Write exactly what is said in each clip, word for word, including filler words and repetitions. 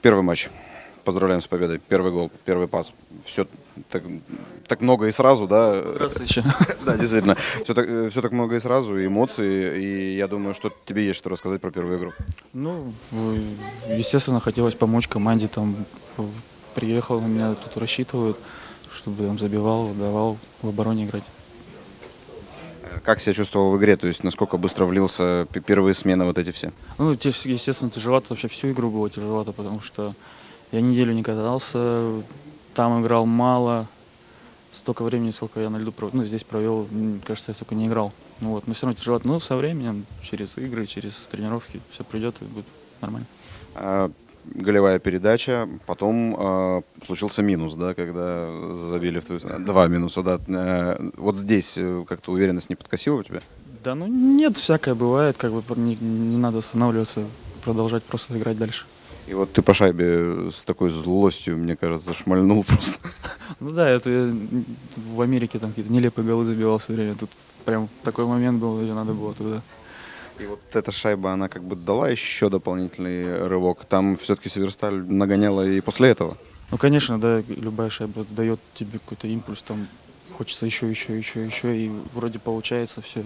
Первый матч. Поздравляем с победой. Первый гол, первый пас. Все так, так много и сразу, да? Раз еще. Да, действительно. Все так, все так много и сразу, и эмоции. И я думаю, что тебе есть что рассказать про первую игру. Ну, естественно, хотелось помочь команде. Там приехал, на меня тут рассчитывают, чтобы там забивал, давал в обороне играть. Как себя чувствовал в игре? То есть насколько быстро влился первые смены вот эти все? Ну, естественно, тяжеловато. Вообще всю игру было тяжеловато, потому что я неделю не катался, там играл мало. Столько времени, сколько я на льду ну, здесь провел, мне кажется, я столько не играл. Ну, вот, но все равно тяжело. Но со временем, через игры, через тренировки, все придет и будет нормально. А, голевая передача, потом а, случился минус, да, когда забили в твою... Два минуса, да. А, вот здесь как-то уверенность не подкосила у тебя? Да, ну нет, всякое бывает, как бы не, не надо останавливаться, продолжать просто играть дальше. И вот ты по шайбе с такой злостью, мне кажется, шмальнул просто. Ну да, это я в Америке там какие-то нелепые голы забивал все время. Тут прям такой момент был, ее надо было туда. И вот эта шайба, она как бы дала еще дополнительный рывок. Там все-таки Северсталь нагоняла и после этого. Ну, конечно, да, любая шайба дает тебе какой-то импульс, там хочется еще, еще, еще, еще, и вроде получается все.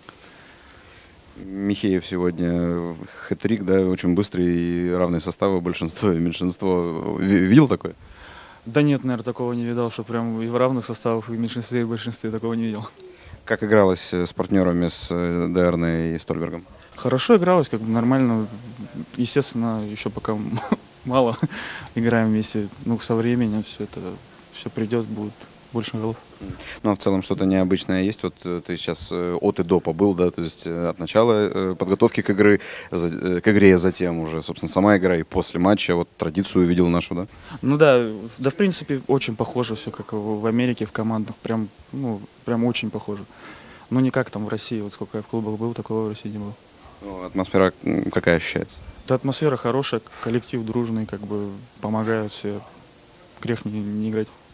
Михеев сегодня хэт-трик, да, очень быстрый и равные составы, большинство и меньшинство. Видел такое? Да нет, наверное, такого не видал, что прям и в равных составах, и в меньшинстве, и в большинстве такого не видел. Как игралось с партнерами, с Дерной и Стольбергом? Хорошо игралось, как бы нормально. Естественно, еще пока мало играем вместе. Ну, со временем все это, все придет, будет больше голов. Ну, а в целом что-то необычное есть? Вот ты сейчас от и до побыл, да, то есть от начала подготовки к игры, к игре, затем уже, собственно, сама игра и после матча, вот традицию увидел нашу, да? Ну да, да, в принципе, очень похоже все, как в Америке, в командах, прям, ну, прям очень похоже. Ну, не как там в России, вот сколько я в клубах был, такого в России не было. Ну, атмосфера какая ощущается? Да, атмосфера хорошая, коллектив дружный, как бы помогают все, грех не, не играть.